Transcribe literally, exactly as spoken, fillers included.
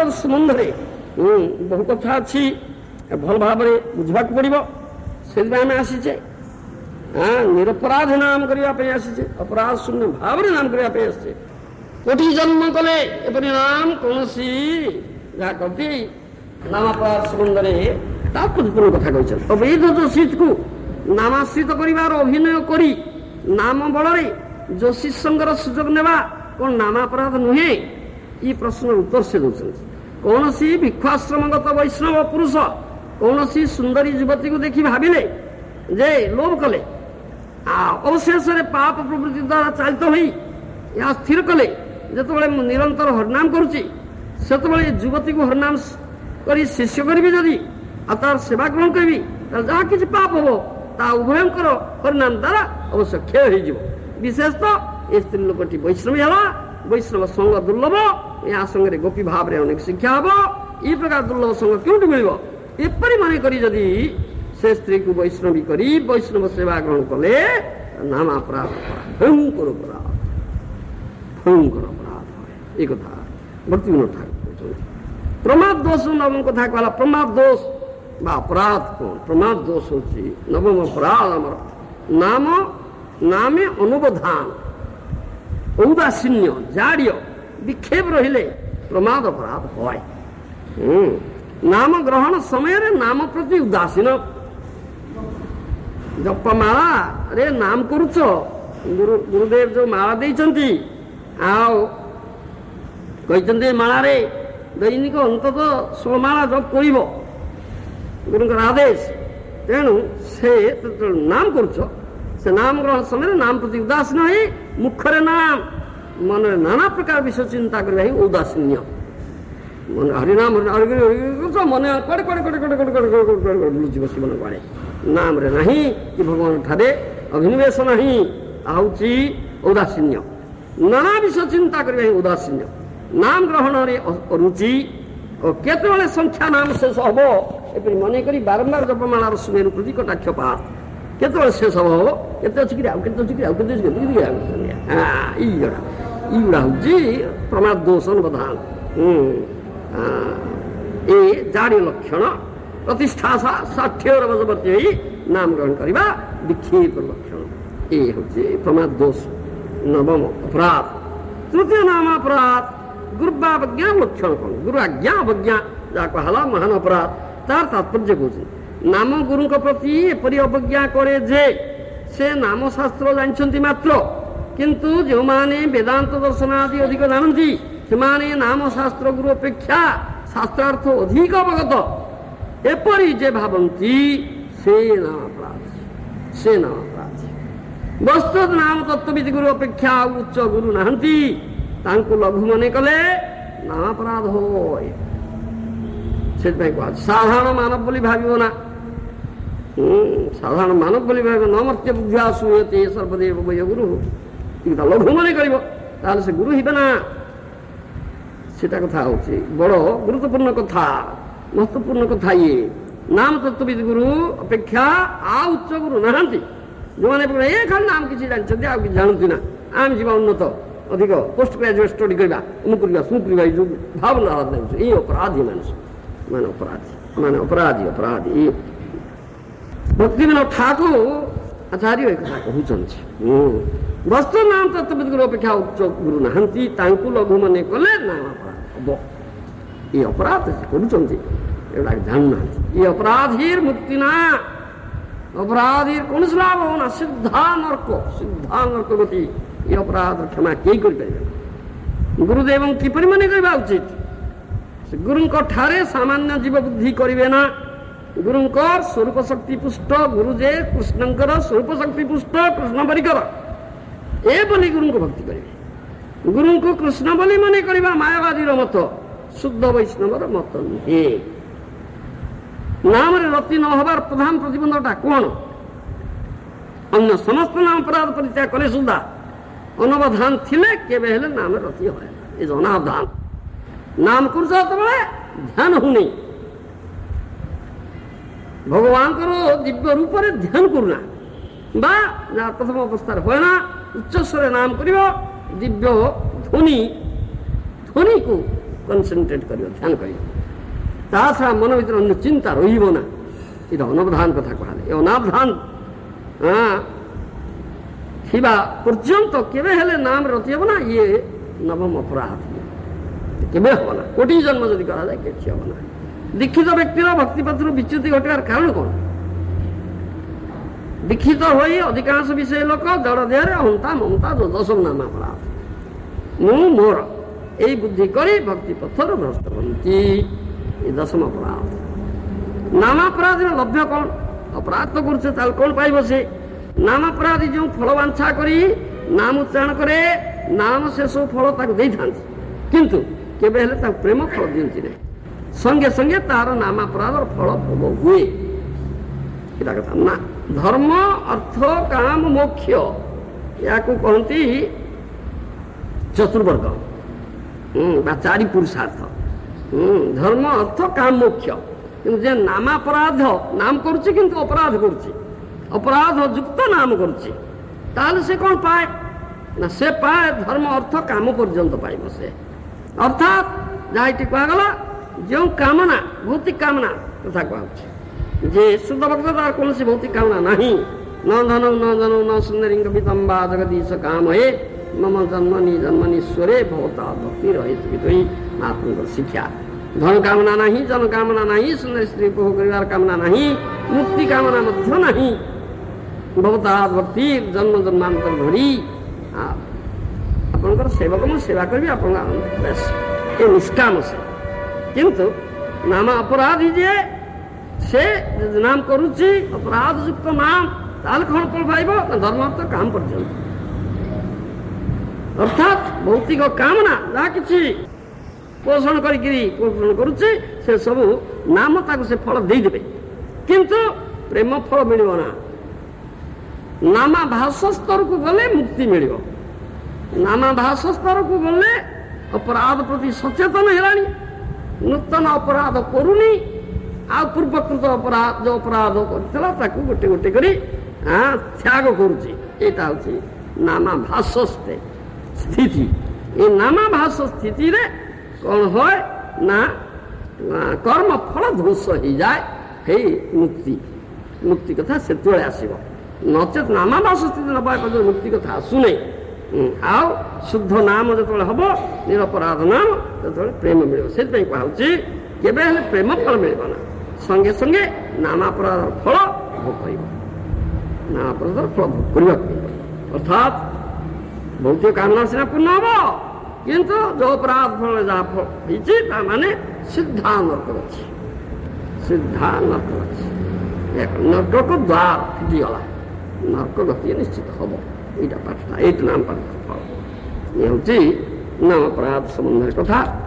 ନାମାପରାଧ ସମ୍ବନ୍ଧରେ ବହୁ କଥା ଅଛି, ଭଲ ଭାବରେ ବୁଝିବାକୁ ପଡ଼ିବ। ସେଥିପାଇଁ ଆମେ ଆସିଛେ ନିରପରାଧ ନାମ କରିବା ପାଇଁ ଆସିଛେ, ଅପରାଧ ଶୂନ୍ୟ ଭାବରେ ନାମ କରିବା ପାଇଁ ଆସିଛେ। କୋଟି ଜନ୍ମ କଲେ ଏପରି ନାମ କୌଣସି ଯାହା କହନ୍ତି ନାମାପରାଧ ସମ୍ବନ୍ଧରେ ତା ପୂର୍ବରୁ କଥା କହିଛନ୍ତି। ଅବୈଧ ଯୋଶୀକୁ ନାମାଶ୍ରିତ କରିବାର ଅଭିନୟ କରି ନାମ ବଳରେ ଯୋଶୀ ସଙ୍ଗର ସୁଯୋଗ ନେବା କଣ ନାମାପରାଧ ନୁହେଁ? ଏ ପ୍ରଶ୍ନର ଉତ୍ତର ସେ ଦେଉଛନ୍ତି। କୌଣସି ଭିକ୍ଷାଶ୍ରମଗତ ବୈଷ୍ଣବ ପୁରୁଷ କୌଣସି ସୁନ୍ଦରୀ ଯୁବତୀକୁ ଦେଖି ଭାବିଲେ ଯେ ଲୋଭ କଲେ, ଅବଶେଷରେ ପାପ ପ୍ରବୃତ୍ତି ଦ୍ୱାରା ଚାଳିତ ହୋଇ ଏହା ସ୍ଥିର କଲେ ଯେତେବେଳେ ମୁଁ ନିରନ୍ତର ହରିନାମ କରୁଛି ସେତେବେଳେ ଯୁବତୀକୁ ହରିନାମ କରି ଶିଷ୍ୟ କରିବି ଯଦି ଆଉ ତାର ସେବା ଗ୍ରହଣ କରିବି ତାହେଲେ ଯାହା କିଛି ପାପ ହବ ତାହା ଉଭୟଙ୍କର ହରିନାମ ଦ୍ୱାରା ଅବଶ୍ୟ କ୍ଷୟ ହେଇଯିବ। ବିଶେଷତଃ ଏ ସ୍ତ୍ରୀ ଲୋକଟି ବୈଷ୍ଣବୀ ହେଲା, ବୈଷ୍ଣବ ସଙ୍ଗ ଦୁର୍ଲଭ, ଏହା ସଙ୍ଗରେ ଗୋପୀ ଭାବରେ ଅନେକ ଶିକ୍ଷା ହବ। ଏ ପ୍ରକାର ଦୁର୍ଲଭ ସଙ୍ଗ କେଉଁଠି ମିଳିବ? ଏପରି ମନେ କରି ଯଦି ସେ ସ୍ତ୍ରୀକୁ ବୈଷ୍ଣବୀ କରି ବୈଷ୍ଣବ ସେବା ଗ୍ରହଣ କଲେ ନାମାପରାଧ ଭୟଙ୍କର ଅପରାଧ, ଭୟଙ୍କର ଅପରାଧ হয়। এই কথা ভক্তিবিনোদ ঠাকুর বলছেন। প্রমাদ দোষ নবম কথা কলা। প্রমাদ দোষ বা অপরাধ কোন? প্রমাদ দোষ হচ্ছে নবম অপরাধ আমার নাম নামে অনুবধান ঔদাসীন্য জাড়িয় বিক্ষেপ রহিলে প্রমাদ অপরাধ হয়। নাম গ্রহণ সময়ের নাম প্রতি উদাসীন জপମାଳା ରେ ନାମ କରୁଛ, ଗୁରୁ ଗୁରୁଦେବ ଯୋଉ ମାଳା ଦେଇଛନ୍ତି ଆଉ କହିଛନ୍ତି ମାଳାରେ ଦୈନିକ ଅନ୍ତତଃ ଷୋହଳ ମାଳା ଜପ କରିବ, ଗୁରୁଙ୍କର ଆଦେଶ। ତେଣୁ ସେ ନାମ କରୁଛ, ସେ ନାମ ଗ୍ରହଣ ସମୟରେ ନାମ ପ୍ରତି ଉଦାସୀନ ହେଇ ମୁଖରେ ନାମ ମନରେ ନାନା ପ୍ରକାର ବିଷୟ ଚିନ୍ତା କରିବା ହିଁ ଔଦାସୀନ୍ୟ। ମନେ ହରିନାମ ହରିନାମ ମନେ କୁଆଡ଼େ କୁଆଡ଼େ କୁଆଡ଼େ କୁଆଡ଼େ କୁଆଡ଼େ କୁଆଡ଼େ କୁଆଡ଼େ ବୁଲୁଯିବ ସେ ମନେ କୁଆଡ଼େ ନାମରେ ନାହିଁ କି ଭଗବାନ ଠାରେ ଅଭିନିବେଶ ନାହିଁ, ହେଉଛି ଔଦାସୀନ୍ୟ। ନାନା ବିଷୟ ଚିନ୍ତା କରିବା ହିଁ ଔଦାସୀନ୍ୟ। ନାମ ଗ୍ରହଣରେ ଅରୁଚି ଓ କେତେବେଳେ ସଂଖ୍ୟା ନାମ ଶେଷ ହବ ଏପରି ମନେ କରି ବାରମ୍ବାର ଜପମାଳାର ସୁମେରୁ ପ୍ରତି କଟାକ୍ଷପାତ କେତେବେଳେ ଶେଷ ହବ, କେତେ ଅଛି କି ଆଉ କେତେ ଅଛି କି ଆଉ କେତେ ଅଛି ଏଇଗୁଡ଼ା ଏଇଗୁଡ଼ା ହେଉଛି ପ୍ରମାଦ ଦୋଷ ଅନୁବଧାନ। ଏ ଜାଡ଼ି ଲକ୍ଷଣ ପ୍ରତିଷ୍ଠା ଷାଠିଏର ବଶବର୍ତ୍ତୀ ହୋଇ ନାମ ଗ୍ରହଣ କରିବା ବିକ୍ଷେପ ଲକ୍ଷଣ। ଏ ହେଉଛି ପ୍ରମାଦ ଦୋଷ ନବମ ଅପରାଧ। ତୃତୀୟ ନାମ ଅପରାଧ ଗୁରୁବାବଜ୍ଞା ଲକ୍ଷଣ କଣ? ଗୁରୁ ଆଜ୍ଞା ଅବଜ୍ଞା ଯାହାକୁ ହେଲା ମହାନ ଅପରାଧ। ତାର ତାତ୍ପର୍ଯ୍ୟ କହୁଛି ନାମ ଗୁରୁଙ୍କ ପ୍ରତି ଏପରି ଅବଜ୍ଞା କରେ ଯେ ସେ ନାମ ଶାସ୍ତ୍ର ଜାଣିଛନ୍ତି ମାତ୍ର କିନ୍ତୁ ଯେଉଁମାନେ ବେଦାନ୍ତ ଦର୍ଶନ ଆଦି ଅଧିକ ଜାଣନ୍ତି ସେମାନେ ନାମ ଶାସ୍ତ୍ର ଗୁରୁ ଅପେକ୍ଷା ଶାସ୍ତ୍ରାର୍ଥ ଅଧିକ ଅବଗତ ଏପରି ଯେ ଭାବନ୍ତି ସେ ନାମ ଅପରାଧୀ, ସେ ନାମ ଅପରାଧୀ। ବସ୍ତୁତ ନାମ ତତ୍ତ୍ୱବିଦ ଗୁରୁ ଅପେକ୍ଷା ଉଚ୍ଚ ଗୁରୁ ନାହାନ୍ତି, ତାଙ୍କୁ ଲଘୁ ମନେ କଲେ ନାମାପରାଧ ହୁଏ। ସେଥିପାଇଁ କୁହାଯାଏ ସାଧାରଣ ମାନବ ବୋଲି ଭାବିବ ନା, ସାଧାରଣ ମାନବ ବୋଲି ଭାବିବ ନମର୍ତ୍ୟ ବୁଦ୍ଧ୍ୟା ଶୂୟତେ ସର୍ବଦେବ ବୟ ଗୁରୁ। ଲଘୁ ମନେ କରିବ ତାହେଲେ ସେ ଗୁରୁ ହେବେ ନା। ସେଟା କଥା ହଉଛି ବଡ ଗୁରୁତ୍ୱପୂର୍ଣ୍ଣ କଥା, ମହତ୍ୱପୂର୍ଣ୍ଣ କଥା। ଇଏ ନାମ ତତ୍ତ୍ୱବିଦ ଗୁରୁ ଅପେକ୍ଷା ଆଉ ଉଚ୍ଚ ଗୁରୁ ନାହାନ୍ତି, ଯେଉଁମାନେ ଏ ଖାଲି ନାମ କିଛି ଜାଣିଛନ୍ତି ଆଉ କିଛି ଜାଣନ୍ତି ନା। ଆମେ ଯିବା ଉନ୍ନତ ଅଧିକ ପୋଷ୍ଟ ଗ୍ରାଜୁଏଟ୍ ଷ୍ଟଡି କରିବା, ମୁଁ କରିବା ସୁ କରିବା, ଏଇ ଯୋଉ ଭାବନା ଲାଗୁଛି ଏଇ ଅପରାଧୀ ମାନେ ମାନେ ଅପରାଧୀ ମାନେ ଅପରାଧୀ ଅପରାଧୀ। ଭକ୍ତିବିନୋଦ ଠାକୁର ଆଚାର୍ଯ୍ୟ ଏ କଥା କହୁଛନ୍ତି ବସ୍ତୁ ନାମ ତତ୍ତ୍ୱବିଦ ଗୁରୁ ଅପେକ୍ଷା ଉଚ୍ଚ ଗୁରୁ ନାହାନ୍ତି, ତାଙ୍କୁ ଲଘୁ ମନେ କଲେ ନାମ ଅପରାଧ ହବ। ଏ ଅପରାଧ କରୁଛନ୍ତି ଏଗୁଡ଼ାକ ଜାଣୁନାହାନ୍ତି। ଏ ଅପରାଧୀର ମୁକ୍ତି ନା, ଅପରାଧୀର କୌଣସି ଲାଭ ହବ ନା, ସିଦ୍ଧା ନର୍କ, ସିଦ୍ଧା ନର୍କ ଗତି। ଏ ଅପରାଧ କ୍ଷମା କେହି କରିପାରିବେ ନା। ଗୁରୁଦେବଙ୍କୁ କିପରି ମନେ କରିବା ଉଚିତ? ସେ ଗୁରୁଙ୍କ ଠାରେ ସାମାନ୍ୟ ଜୀବ ବୁଦ୍ଧି କରିବେ ନା। ଗୁରୁଙ୍କ ସ୍ୱରୂପ ଶକ୍ତି ପୁଷ୍ଟ, ଗୁରୁ ଯେ କୃଷ୍ଣଙ୍କର ସ୍ୱରୂପ ଶକ୍ତି ପୁଷ୍ଟ କୃଷ୍ଣ ପରିକର ଏ ବୋଲି ଗୁରୁଙ୍କୁ ଭକ୍ତି କରିବେ। ଗୁରୁଙ୍କୁ କୃଷ୍ଣ ବୋଲି ମନେ କରିବା ମାୟାବାଦୀର ମତ, ଶୁଦ୍ଧ ବୈଷ୍ଣବର ମତ ନୁହେଁ। ନାମରେ ରତି ନ ହେବାର ପ୍ରଧାନ ପ୍ରତିବନ୍ଧକଟା କଣ? ଅନ୍ୟ ସମସ୍ତ ନାମ ଅପରାଧ ପରିତ୍ୟାଗ କଲେ ସୁଦ୍ଧା ଅନବଧାନ ଥିଲେ କେବେ ହେଲେ ନାମରେ ରତି ହୁଏ ନା। ଏ ଅନାବଧାନ ନାମ କରୁଛ ଯେତେବେଳେ ଧ୍ୟାନ ହଉନି, ଭଗବାନଙ୍କର ଦିବ୍ୟ ରୂପରେ ଧ୍ୟାନ କରୁନା ବା ଯାହା ପ୍ରଥମ ଅବସ୍ଥାରେ ହୁଏ ନା, ଉଚ୍ଚସ୍ୱରେ ନାମ କରିବ, ଦିବ୍ୟ ଧ୍ୱନି ଧ୍ୱନିକୁ कनसेंट्रेट कर ध्यान कर छड़ा मन भर अन्य चिंता रहा ये अनवधान कथा कहले ये अनावधान हाँ थिबा पर्यंत केबे हेले नाम रचिब ना ये नवम अपराध केबे हम ना कोटि जन्म जदि करा जाए कि हम ना दीक्षित व्यक्तिर भक्ति पथ विच्युति घटार कारण कौन दीक्षित हो अधिकांश विषय लोक जड़ देह हंता ममता जो दशम नाम अपराध मु मोर यही बुद्धि करी भक्ति पथर भ्रष्ट बनती ये दशम अपराध नामापराध लभ्य कौन अपराध तो करछे कौन पाइब से नामापराधी जो फल बांछा करी नाम उच्चारण करे नाम से सब फल किंतु केबे हेले ताक प्रेम फल दियंती नहीं संगे संगे तार नामापराध फल भोग हुए कथा ना धर्म अर्थ काम मोक्ष या कहती चतुर्वर्ग चारि पुरुषार्थ धर्म अर्थ काम मोक्ष किंतु नामापराध नाम करुच्ची किंतु अपराध करुच्ची अपराध युक्त नाम करुच्ची ताले से कौन पाए ना से पाए धर्म अर्थ काम पर्यंत पाइब से अर्थात जहाँ कहगला जो कामना भौतिक कामना तथा कहुच्छे जे शुद्ध भक्त तार कौन सी भौतिक कामना नहीं न धन न जन न सुंदरिंग वितंबा जगदीश काम हे मम जन्मनि जन्मनीश्वरे भवता भक्ति रहित महात्मा शिक्षा धन कामना नहीं जन कामना नहीं सुंदर स्त्री उपभोग कर कामना नहीं मुक्ति कामना मध्य नहीं भवता भक्ति जन्म जन्मांतर धरी आपंकर सेवक मैं सेवा करी आप निष्काम से किंतु नाम अपराधी जे से नाम करुच्ची अपराध युक्त नाम ताल कौन फल पाइब धर्म तो काम पर्यंत अर्थात भौतिक कामना जहाँ किसी पोषण करी पोषण करुच्चे से सब नाम ताको से फल दे देबे किंतु प्रेम फल मिलिबो ना नामाभास स्तर को गले मुक्ति मिलिबो नामाभास स्तर को गले अपराध प्रति सचेतन हेलानी नूतन अपराध करूनी आ पूर्वकृत अपराध जो अपराध करथिला ताको गोटे गोटे करी हां त्याग करूची एटा होची नामाभास स्थिति ए नामाभास स्थिति रे कौन हो ना कर्म फल ध्वंस हो जाए हे मुक्ति मुक्ति कथा से आसब नचेत नामाभास स्थिति न पाए मुक्ति कथा आसुने आओ शुद्ध नाम जो हम निरपराध नाम जो प्रेम मिल से कहुच्छी केबे हेले प्रेम फल मिल ना संगे संगे नामापराध फल भोग कर नामापराध फल भोग करने अर्थात भौतिक कामना सीना पूर्ण हम किंतु जो अपराध फल जहाँ फल माने सीधा नर्क अच्छी सीधा नर्क अच्छी नर्क को द्वार फिटिगला नर्क गति निश्चित हम यहाँ पाठटा ये नाम पाठ फल ये हूँ नाम अपराध संबंध कथा।